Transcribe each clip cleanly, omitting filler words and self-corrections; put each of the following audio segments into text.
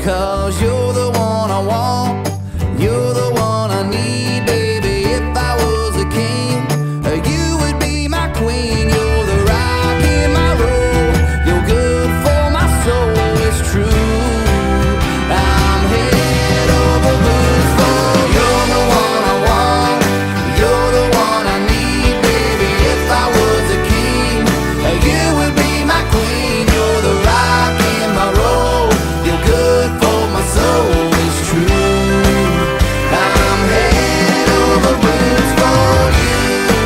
'cause you're the one I want, you're the one I need, baby. If I was a king, you would be my queen. You're the rock in my road, you're good for my soul, it's true. I'm head over boots for you're the one I want, you're the one I need, baby. If I was a king, you would be my queen. You're the rock in my road, you're good for my soul, it's true. I'm head over boots for you.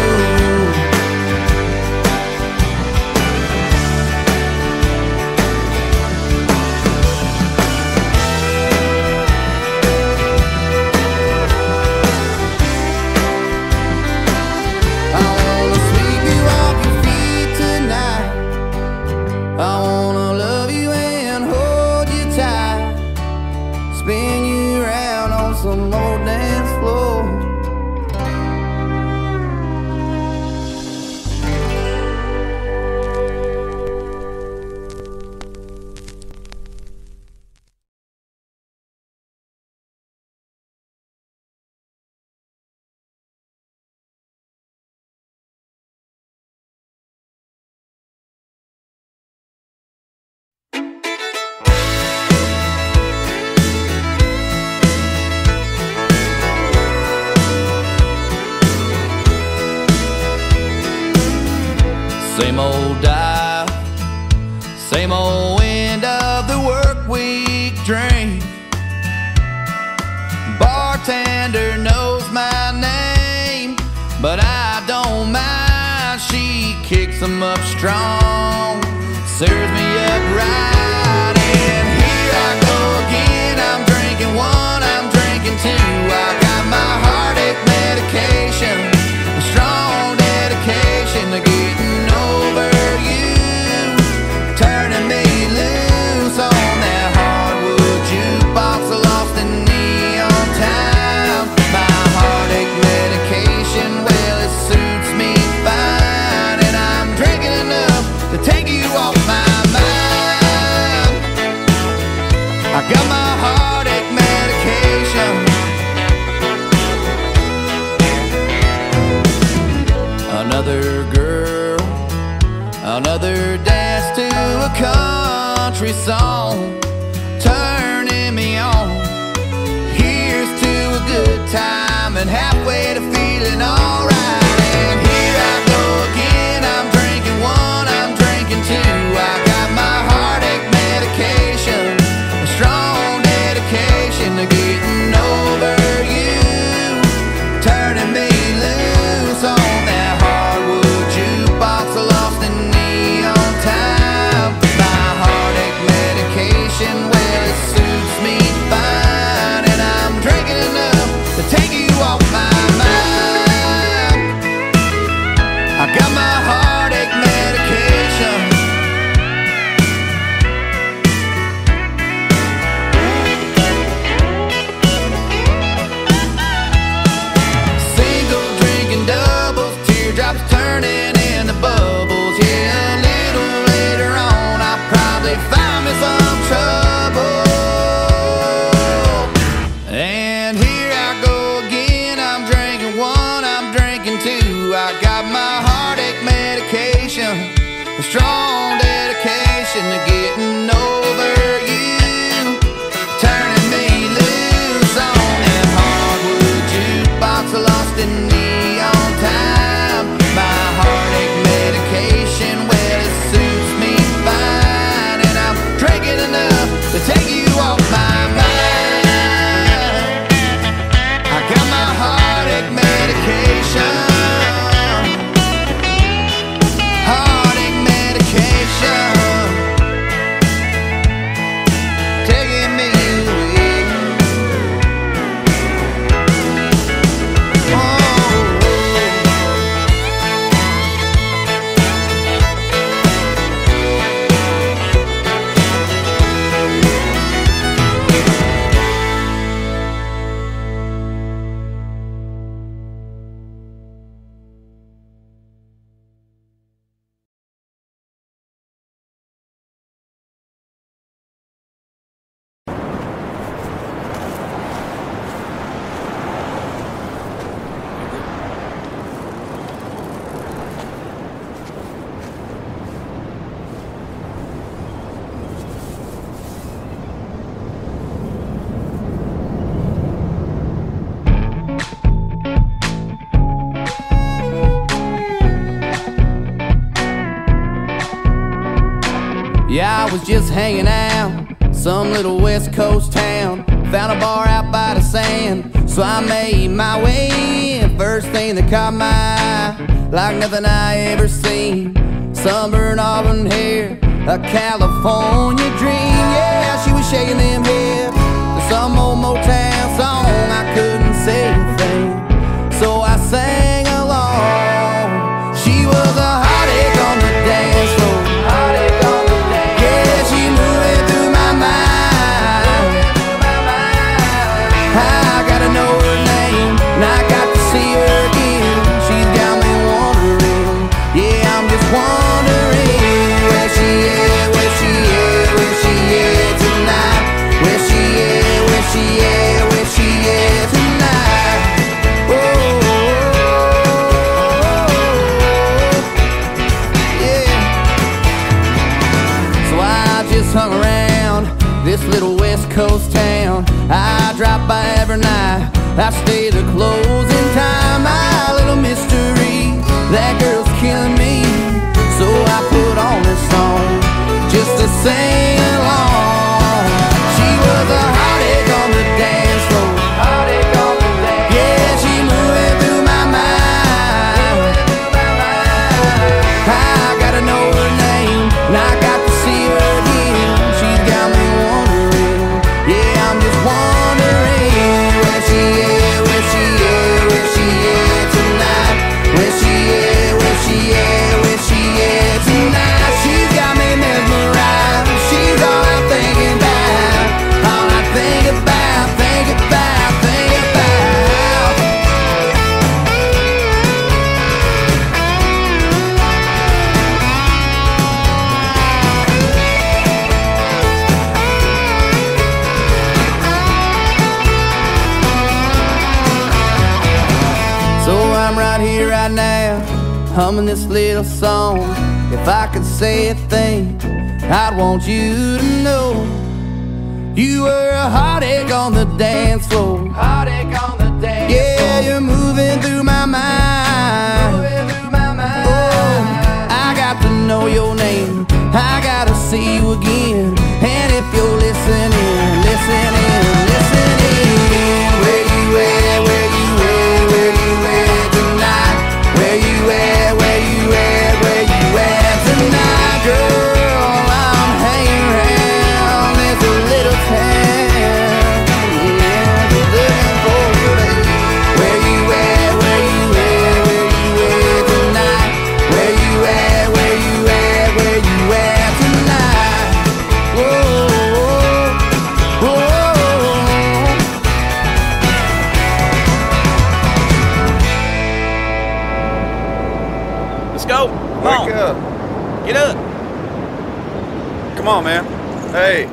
I wanna sweep you off your feet tonight. I wanna love you and hold you tight, spin you around on some old dance floor. Same old dial, same old end of the work week drink. Bartender knows my name, but I don't mind. She kicks 'em up strong, serves me up right. And here I go again, I'm drinking one, I'm drinking two. I got my heartache medication, a strong dedication to getting over you, turning me loose on that hardwood jukebox, lost in neon town. My heartache medication, well, it suits me fine, and I'm drinking enough to take you off my mind. I got my heartache medication. Another girl, another dance to a country song, turning me on. Here's to a good time and halfway to feeling alright. And here I go again, I'm drinking one, I'm drinking two. I got my heartache medication, a strong dedication to getting over you, turning me loose on that hardwood jukebox, lost in neon time. My heartache medication, well, it suits me fine, and I'm drinking enough to take you off my mind. I got my heartache medication. Single drinking doubles, teardrops turning into bubbles. Yeah, a little later on, I'll probably find me some trouble. And here I go again, I'm drinking one, I'm drinking two. I got my heartache medication, a strong dedication to getting over you, turning me loose on that hardwood jukebox, lost in neon time. My heartache medication, well, it suits me fine, and I'm drinking enough to take you off my mind. I got my heartache medication, heartache medication, taking me away. Oh. I was just hanging out, some little West Coast town. Found a bar out by the sand, so I made my way in. First thing that caught my eye, like nothing I ever seen. Sunburned auburn hair, a California dream. Yeah, she was shaking them hips to some old Motown song. I couldn't say a thing, so I sang along. She was a heartache on the dance floor. Yeah, she moving through my mind. I gotta know her name, and I got to see her again. She's got me wondering, yeah, I'm just wondering where she is, where she is, where she is tonight. Where she is, where she is, where she is tonight. Oh, yeah. So I just hung around this little West Coast town. I drop by every night, I stay the closing time. My little mystery, that girl's killing me, so I put on this song just to sing along. She was a heartache on the dance floor. Yeah, she moving through my mind. I gotta know her name, and I got to see her again. She's got me wondering, yeah, I'm just wondering where she is, where she is, where she is tonight. Where she is, where she is, where she is tonight. She's got me mesmerized. She's all I'm thinking about, all I think about, think about, think about. So I'm right here, right now, humming this little song. If I could say a thing, I'd want you to know you were a heartache on the dance floor. Heartache on the dance floor. Yeah, you're moving through my mind. Oh, I got to know your name, I gotta see you again. And if you're listening, listening, listening, where you at, where you at, where you at tonight? Where you at, where you at, where you at tonight? Girl, I'm hanging around this little town. Yeah, just looking for you, baby. Where you at, where you at, where you at tonight? Where you at, where you at, where you at tonight? Whoa, whoa, whoa. Let's go. Come on. Wake up. Get up. Come on, man. Hey.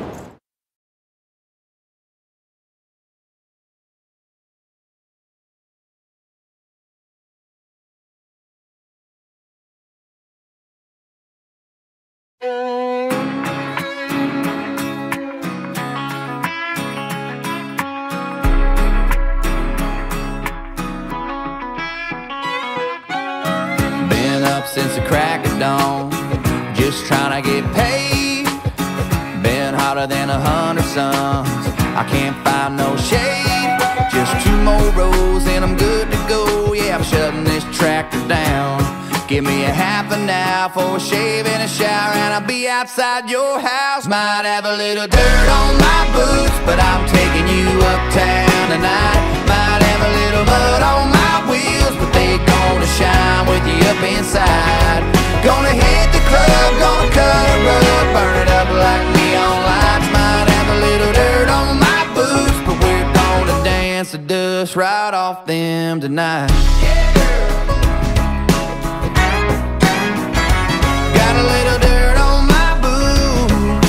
Been up since the crack of dawn, just trying to get paid. Been hotter than 100 suns, I can't find no shade. Just 2 more rows and I'm good to go. Yeah, I'm shutting this tractor down. Give me a half an hour for a shave and a shower, and I'll be outside your house. Might have a little dirt on my boots, but I'm taking you uptown tonight. Might have a little mud on my wheels, but they gonna shine with you up inside. Gonna hit the club, gonna cut a rug, burn it up like neon lights. Might have a little dirt on my boots, but we're gonna dance the dust right off them tonight. Got a little dirt on my boots.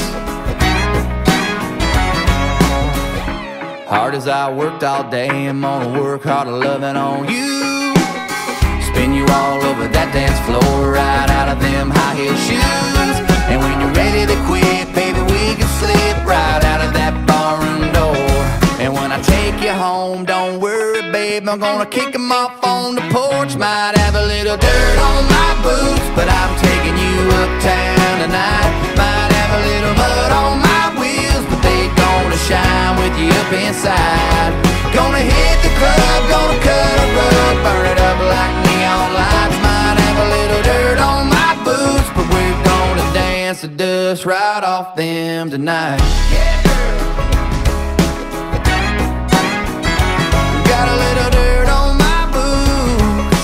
Hard as I worked all day, I'm gonna work harder loving on you. Spin you all over that dance floor, right out of them high heel shoes. And when you're ready to quit, baby, we can slip right out of that barroom door. And when I take you home, don't worry, babe, I'm gonna kick them off on the porch. Might have a little dirt on my boots, but I'm taking you uptown tonight. Might have a little mud on my wheels, but they gonna shine with you up inside. Gonna hit the club, gonna cut a rug, burn it up like neon lights. Might have a little dirt on my boots, but we're gonna dance the dust right off them tonight. Yeah, girl. Got a little dirt on my boots.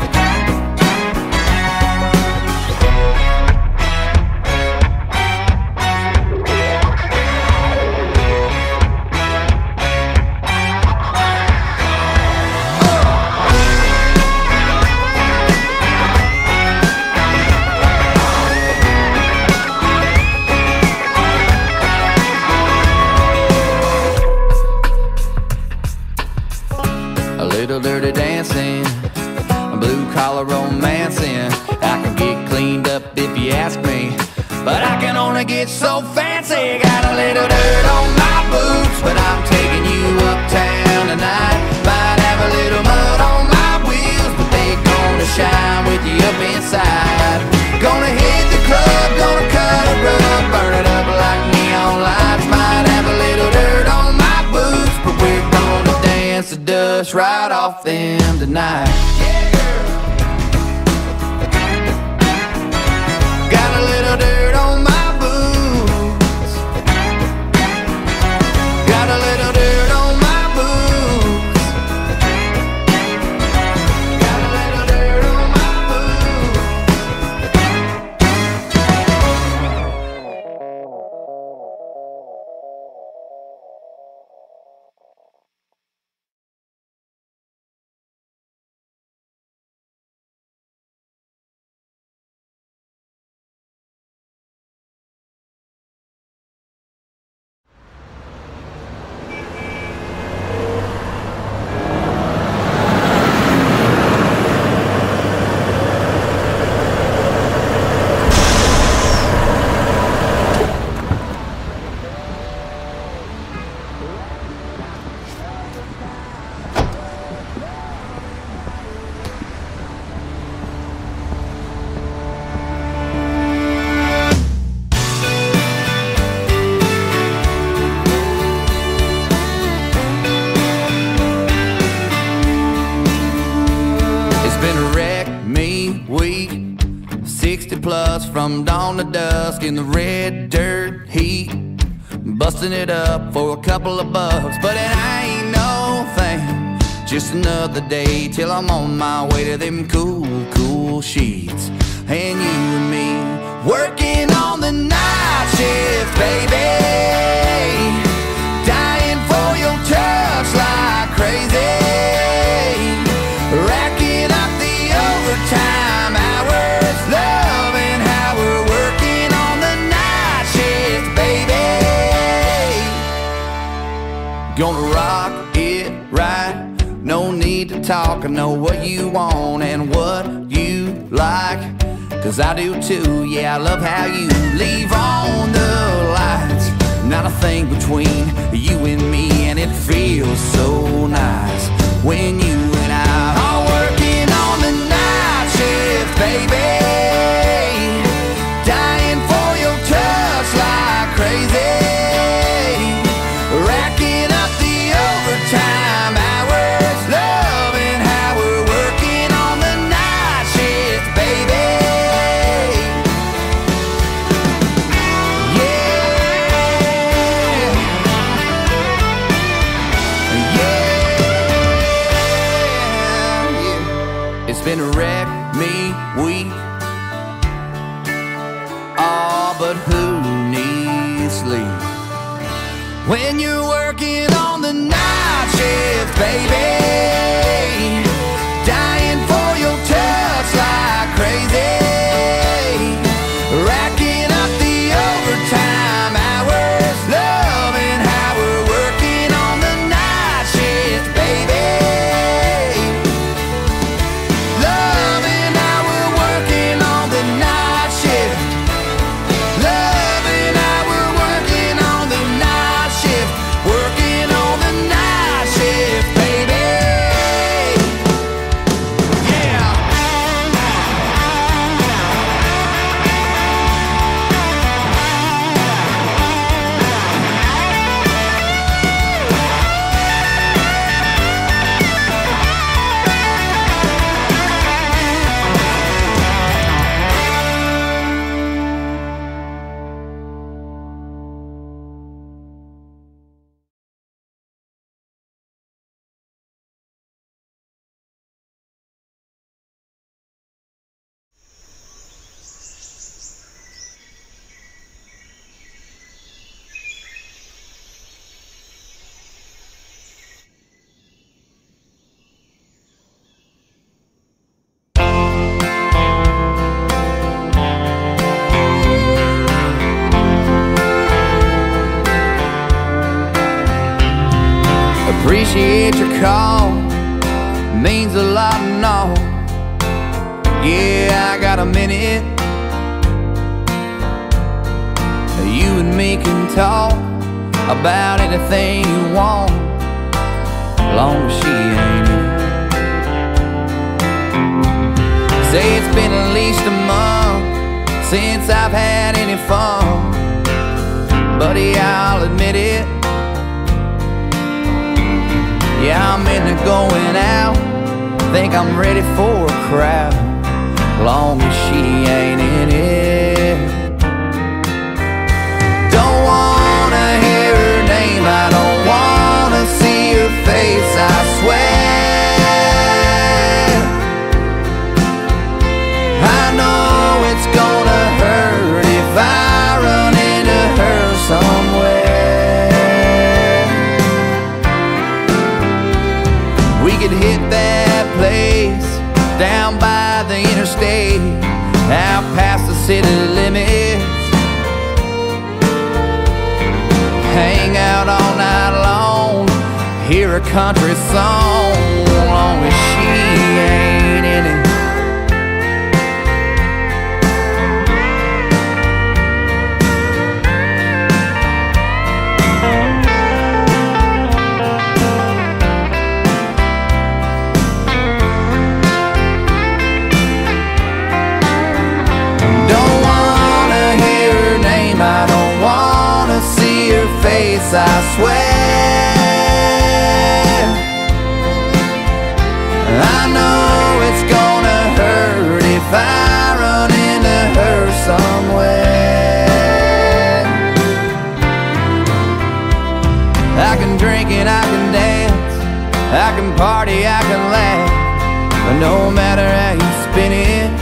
A little dirty dancing, blue collar romancing. I can get cleaned up if you ask me, but I can only get so fancy. Got a little dirt on my boots, but I'm taking you uptown tonight. Might have a little mud on my wheels, but they gonna shine with you up inside. Gonna hit the club, gonna cut a rug, burn it up like neon lights. Might have a little dirt on my boots, but we're gonna dance the dust right off them tonight. Yeah, girl. Got a little dirt on my boots. Got a little dirt on my boots. Got a little dirt on my boots. Week 60 plus from dawn to dusk in the red dirt heat, busting it up for a couple of bucks. But it ain't no thing, just another day till I'm on my way to them cool, cool sheets. And you and me working on the night shift, baby, dying for your touch like crazy, racking up the overtime hours, loving how we're working on the night shift, baby. Gonna rock it right, no need to talk. I know what you want and what you like, 'cause I do too. Yeah, I love how you leave on the lights. Not a thing between you and me, and it feels so nice when you and I are working on the night shift, baby, dying for your touch like crazy, racking up the overtime hours, loving how we're working on the night shift, baby. Yeah, yeah. Appreciate your call, means a lot and all. Yeah, I got a minute. You and me can talk about anything you want, long as she ain't in. Say it's been at least a month since I've had any fun, buddy, I'll admit it. Yeah, I'm into going out, think I'm ready for a crowd, long as she ain't in it. Don't wanna hear her name, I don't wanna see her face, I swear. I know it's gonna hurt if I run into her somewhere. We could hit that place down by the interstate, out past the city limits, hang out all night long, hear a country song, long as she ain't in it. Face, I swear. I know it's gonna hurt if I run into her somewhere. I can drink and I can dance, I can party, I can laugh, but no matter how you spin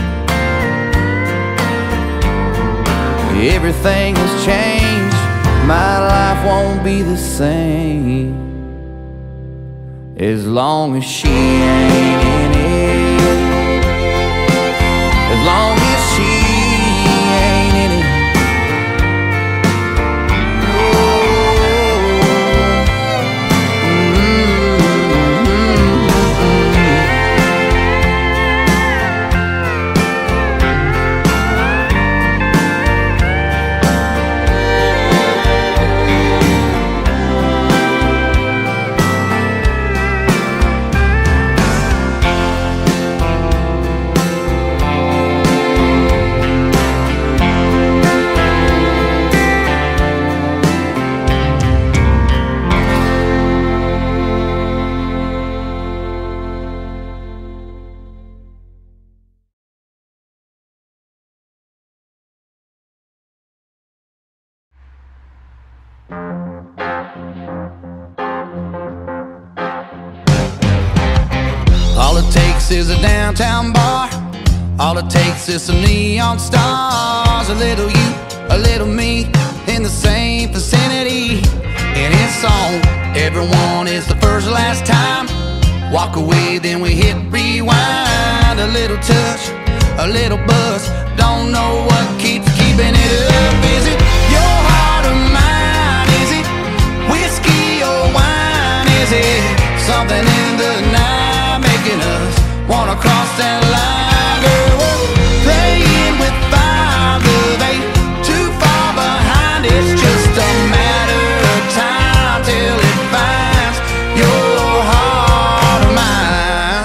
it, everything has changed. My life won't be the same as long as she ain't in it. As long as she ain't in it. All it takes is a downtown bar, all it takes is some neon stars, a little you, a little me, in the same vicinity. And it's on, everyone is the first last time. Walk away, then we hit rewind. A little touch, a little buzz, don't know what keeps keeping it up. Is it your heart or mine? Is it whiskey or wine? Is it something in the night making us wanna cross that line? Girl, we're playing with fire, love ain't too far behind. It's just a matter of time till it finds your heart or mine.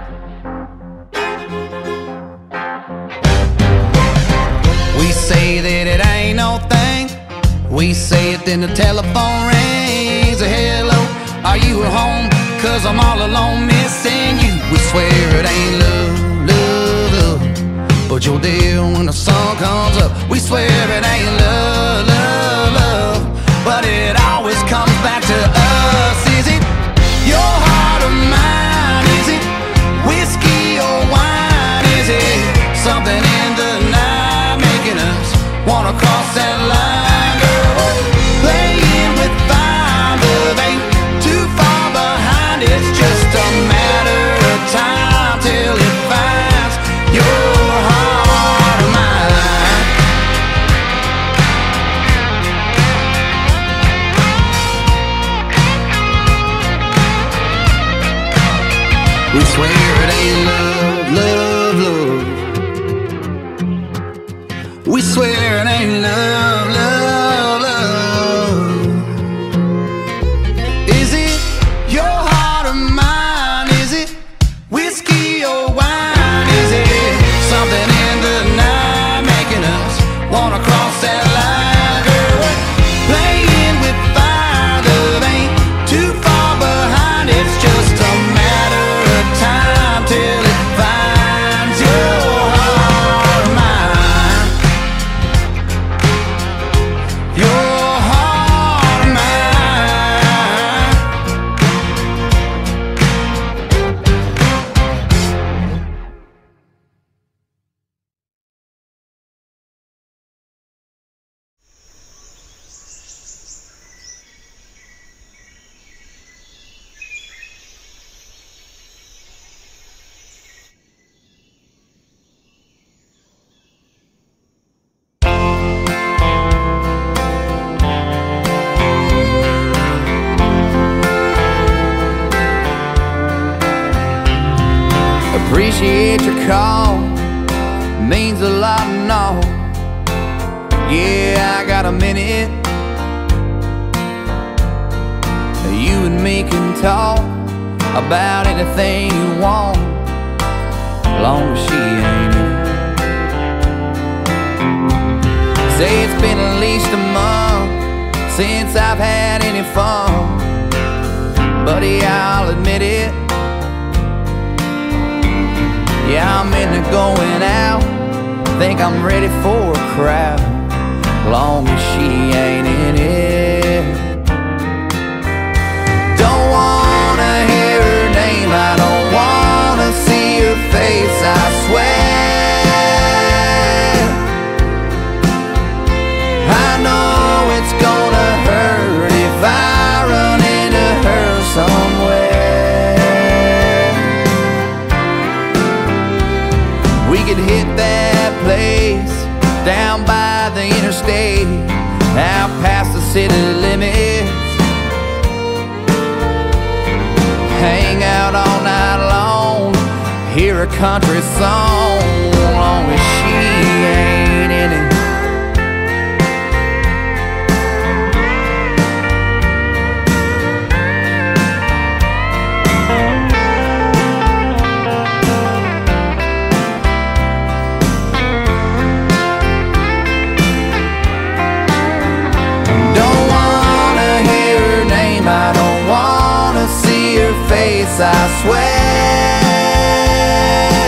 We say that it ain't no thing, we say it then the telephone rings. A hello, are you at home? 'Cause I'm all alone missing you. We swear it ain't love, love, love, but you're there when the sun comes up. We swear it ain't love, love, love, but it always comes back to us. Is it your heart or mine? Is it whiskey or wine? Is it something in the night making us wanna cross that line? Girl, playing with fire, love ain't too far behind. It's just a matter of time till it finds your heart or mine. We swear it ain't love, love, love. We swear it ain't love, love, love. Is it your heart or mine? Is it whiskey or wine? Is it something in the night making us wanna cross that line? Girl, we're playing with fire. Love ain't too far behind. It's just a matter of time till it finds your heart or mine. Your heart or mine. Appreciate your call, means a lot and all. Yeah, I got a minute. You and me can talk about anything you want, long as she ain't in it. Say it's been at least a month since I've had any fun, buddy, I'll admit it. Yeah, I'm into going out, think I'm ready for a crowd, long as she ain't in it. Don't wanna hear her name, I don't wanna see her face, I swear. I know it's gonna hurt if I run into her somewhere. We could hit that place down by the interstate, out past the city limits, hang out all night long, hear a country song, long as she ain't in it. I swear.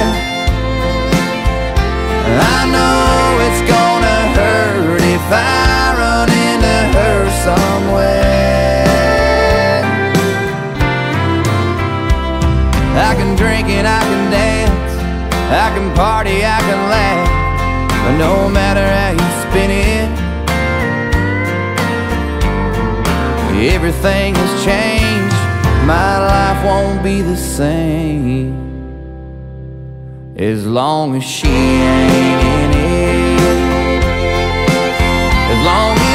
I know it's gonna hurt if I run into her somewhere. I can drink and I can dance, I can party, I can laugh, but no matter how you spin it, everything has changed. My life won't be the same as long as she ain't in it. As long